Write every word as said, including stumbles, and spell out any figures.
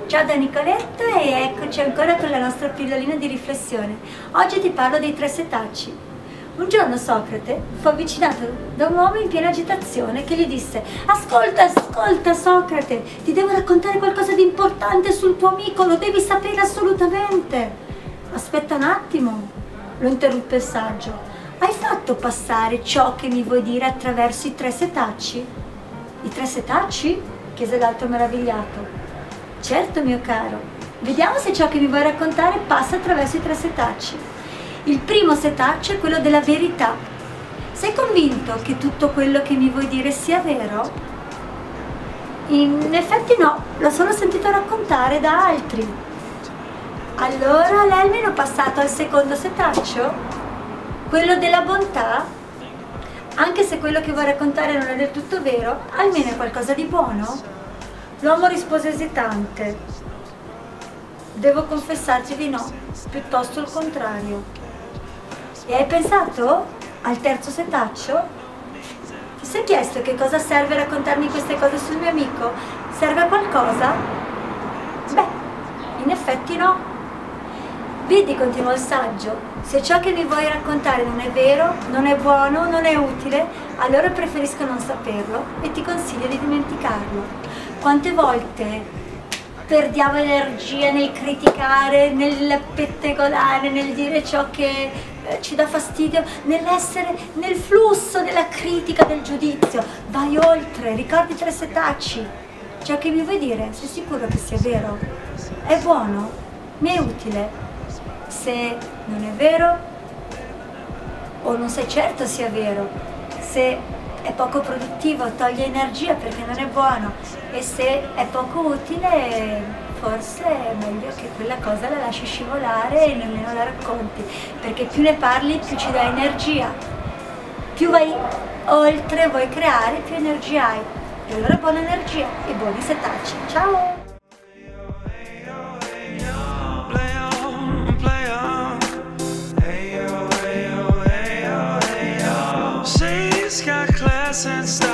Ciao da Nicoletta e eccoci ancora con la nostra pillolina di riflessione. Oggi ti parlo dei tre setacci. Un giorno Socrate fu avvicinato da un uomo in piena agitazione che gli disse: ascolta, ascolta Socrate, ti devo raccontare qualcosa di importante sul tuo amico, lo devi sapere assolutamente. Aspetta un attimo, lo interruppe il saggio. Hai fatto passare ciò che mi vuoi dire attraverso i tre setacci? I tre setacci? Chiese l'altro meravigliato. Certo mio caro, vediamo se ciò che mi vuoi raccontare passa attraverso i tre setacci. Il primo setaccio è quello della verità. Sei convinto che tutto quello che mi vuoi dire sia vero? In effetti no, l'ho solo sentito raccontare da altri. Allora l'hai almeno passato al secondo setaccio? Quello della bontà? Anche se quello che vuoi raccontare non è del tutto vero, almeno è qualcosa di buono? L'uomo rispose esitante. Devo confessarti di no, piuttosto il contrario. E hai pensato al terzo setaccio? Ti sei chiesto che cosa serve raccontarmi queste cose sul mio amico? Serve a qualcosa? Beh, in effetti no. Vedi, continuò il saggio, se ciò che mi vuoi raccontare non è vero, non è buono, non è utile, allora preferisco non saperlo e ti consiglio di dimenticarlo. Quante volte perdiamo energia nel criticare, nel pettegolare, nel dire ciò che eh, ci dà fastidio, nell'essere nel flusso della critica, del giudizio. Vai oltre, ricordi i tre setacci. Ciò che mi vuoi dire, sei sicuro che sia vero? È buono? Mi è utile? Se non è vero, o non sei certo sia vero, se è poco produttivo, toglie energia perché non è buono, e se è poco utile, forse è meglio che quella cosa la lasci scivolare e nemmeno la racconti, perché più ne parli più ci dà energia, più vai oltre, vuoi creare, più energia hai. E allora buona energia e buoni setacci. Ciao! Got class and style.